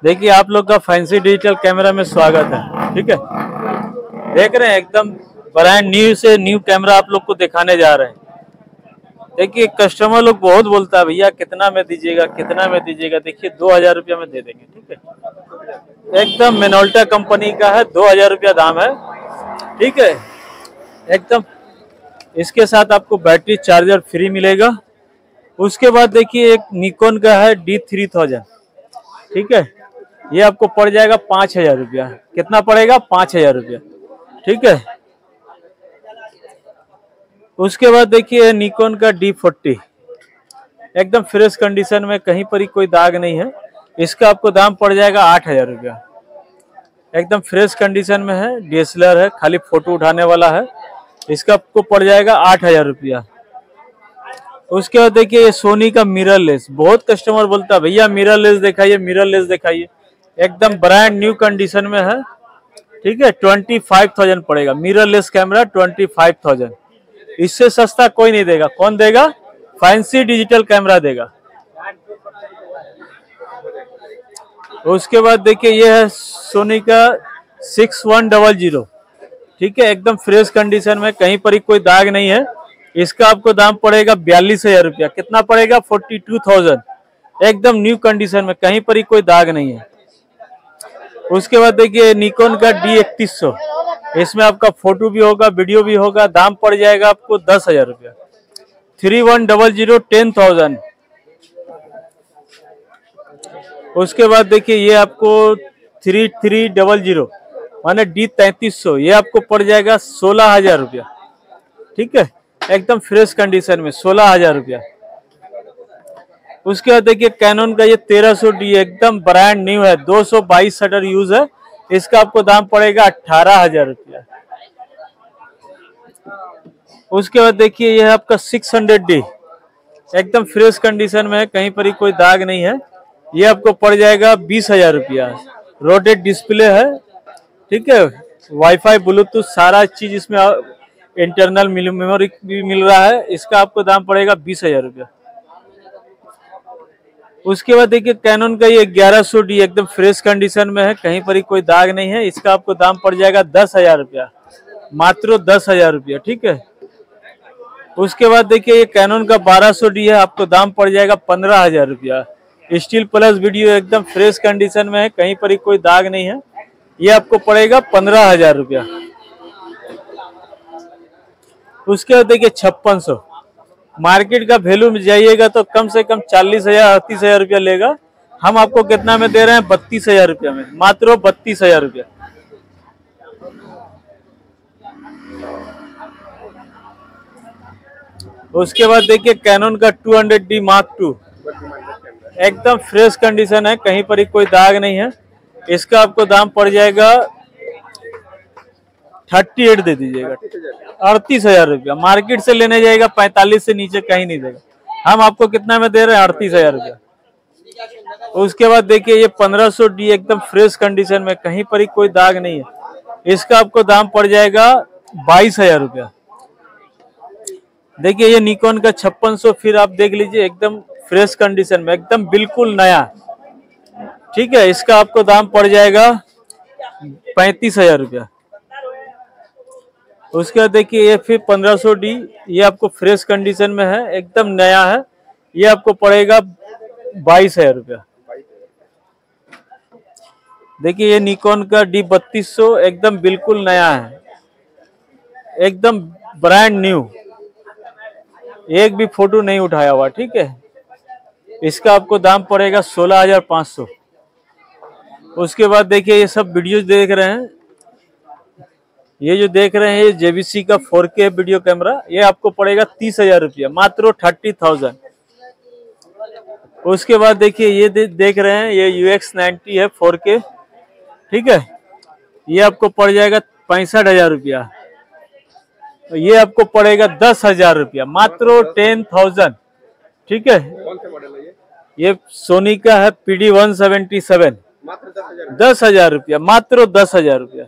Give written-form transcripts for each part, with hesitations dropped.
देखिए आप लोग का फैंसी डिजिटल कैमरा में स्वागत है। ठीक है, देख रहे हैं एकदम ब्रांड न्यू से न्यू कैमरा आप लोग को दिखाने जा रहे हैं। देखिए कस्टमर लोग बहुत बोलता है भैया कितना में दीजिएगा, कितना में दीजिएगा। देखिए 2000 रुपया में दे देंगे। ठीक है, एकदम मिनोल्टा कंपनी का है, 2000 रुपया दाम है। ठीक है, एकदम इसके साथ आपको बैटरी चार्जर फ्री मिलेगा। उसके बाद देखिए एक निकॉन का है D3000। ठीक है, ये आपको पड़ जाएगा 5000 रुपया। कितना पड़ेगा? 5000 रुपया। ठीक है, उसके बाद देखिए निकॉन का D40 एकदम फ्रेश कंडीशन में, कहीं पर ही कोई दाग नहीं है। इसका आपको दाम पड़ जाएगा 8000 रुपया। एकदम फ्रेश कंडीशन में है, DSLR है, खाली फोटो उठाने वाला है। इसका आपको पड़ जाएगा 8000 रुपया। उसके बाद देखिए ये सोनी का मिररलेस, बहुत कस्टमर बोलता है भैया मिररलेस दिखाइए, मिररलेस दिखाइए। एकदम ब्रांड न्यू कंडीशन में है। ठीक है, 25,000 पड़ेगा मिररलेस कैमरा, 25,000। इससे सस्ता कोई नहीं देगा। कौन देगा? फैंसी डिजिटल कैमरा देगा। उसके बाद देखिए ये है सोनी का 6100। ठीक है, एकदम फ्रेश कंडीशन में, कहीं पर ही कोई दाग नहीं है। इसका आपको दाम पड़ेगा 42,000 रुपया। कितना पड़ेगा? 42,000। एकदम न्यू कंडीशन में, कहीं पर ही कोई दाग नहीं है। उसके बाद देखिए निकॉन का D3100, इसमें आपका फोटो भी होगा, वीडियो भी होगा। दाम पड़ जाएगा आपको 10,000 रुपया। 3100, 10,000। उसके बाद देखिए ये आपको 3300 माने D3300, ये आपको पड़ जाएगा 16,000 रुपया। ठीक है, एकदम फ्रेश कंडीशन में 16,000 रुपया। उसके बाद देखिए कैनन का ये 1300D एकदम ब्रांड न्यू है, 222 शटर यूज है। इसका आपको दाम पड़ेगा 18,000 रुपया। उसके बाद देखिए ये है आपका 600D, एकदम फ्रेश कंडीशन में है, कहीं पर ही कोई दाग नहीं है। ये आपको पड़ जाएगा 20,000 रुपया। रोटेट डिस्प्ले है। ठीक है, वाईफाई ब्लूटूथ सारा चीज इसमें, इंटरनल मेमोरी भी मिल रहा है। इसका आपको दाम पड़ेगा 20,000 रुपया। उसके बाद देखिए कैनन का ये 1100D एकदम फ्रेश कंडीशन में है, कहीं पर ही कोई दाग नहीं है। इसका आपको दाम पड़ जाएगा 10,000 रुपया, मात्र 10,000 रुपया। ठीक है, उसके बाद देखिए ये कैनन का 1200D है, आपको दाम पड़ जाएगा 15,000 रुपया। स्टील प्लस वीडियो एकदम फ्रेश कंडीशन में है, कहीं पर ही कोई दाग नहीं है। ये आपको पड़ेगा 15,000 रुपया। उसके बाद देखिए 5600, मार्केट का वैल्यू में जाइएगा तो कम से कम 40,000 38,000 रुपया लेगा। हम आपको कितना में दे रहे हैं? 32,000 रुपया में, मात्र 32,000 रुपया। उसके बाद देखिए कैनन का 200D Mark II एकदम फ्रेश कंडीशन है, कहीं पर ही कोई दाग नहीं है। इसका आपको दाम पड़ जाएगा 38 दे दीजिएगा, 38,000 रुपया। मार्केट से लेने जाएगा 45 से नीचे कहीं नहीं देगा। हम आपको कितना में दे रहे हैं? 38,000 रुपया। उसके बाद देखिए ये 1500D एकदम फ्रेश कंडीशन में, कहीं पर ही कोई दाग नहीं है। इसका आपको दाम पड़ जाएगा 22,000 रुपया। देखिए ये निकॉन का 5600, फिर आप देख लीजिए एकदम फ्रेश कंडीशन में, एकदम बिल्कुल नया। ठीक है, इसका आपको दाम पड़ जाएगा 35,000 रुपया। उसके बाद देखिए ये फिर 1500D, ये आपको फ्रेश कंडीशन में है, एकदम नया है। ये आपको पड़ेगा 22,000 रुपया। देखिए ये निकॉन का D3200 एकदम बिल्कुल नया है, एकदम ब्रांड न्यू, एक भी फोटो नहीं उठाया हुआ। ठीक है, इसका आपको दाम पड़ेगा 16,500। उसके बाद देखिए ये सब वीडियोज देख रहे हैं, ये जो देख रहे हैं ये JVC का 4K वीडियो कैमरा, ये आपको पड़ेगा 30,000 रुपया, मात्र 30,000। उसके बाद देखिए ये देख रहे हैं ये UX90 है 4K। ठीक है, ये आपको पड़ जाएगा 65,000 रुपया। ये आपको पड़ेगा 10,000 रुपया, मात्र 10,000। ठीक है, ये सोनी का है PD177, 10,000 रुपया, मात्र 10,000 रुपया।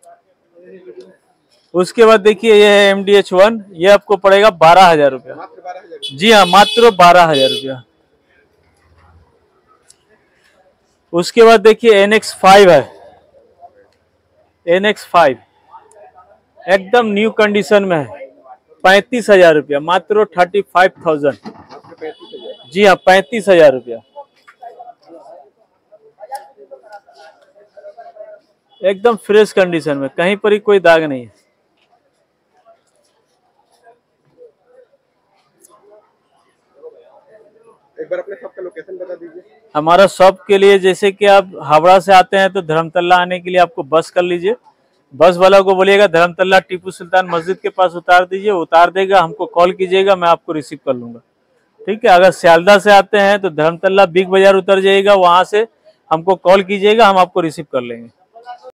उसके बाद देखिए ये है MDH1, ये आपको पड़ेगा 12,000 रुपया। जी हाँ, मात्र 12,000 रुपया। उसके बाद देखिए NX5 है, NX5 एकदम न्यू कंडीशन में है, 35,000 रुपया, मात्र 35,000। जी हाँ, 35,000 रुपया, एकदम फ्रेश कंडीशन में, कहीं पर ही कोई दाग नहीं है। एक बार अपने शॉप का लोकेशन बता दीजिए। हमारा शॉप के लिए, जैसे कि आप हावड़ा से आते हैं तो धर्मतल्ला आने के लिए आपको बस कर लीजिए, बस वाला को बोलिएगा धर्मतल्ला टीपू सुल्तान मस्जिद के पास उतार दीजिए, उतार देगा, हमको कॉल कीजिएगा, मैं आपको रिसीव कर लूंगा। ठीक है। अगर सियालदा से आते हैं तो धर्मतल्ला बिग बाजार उतर जाइएगा, वहां से हमको कॉल कीजिएगा, हम आपको रिसीव कर लेंगे।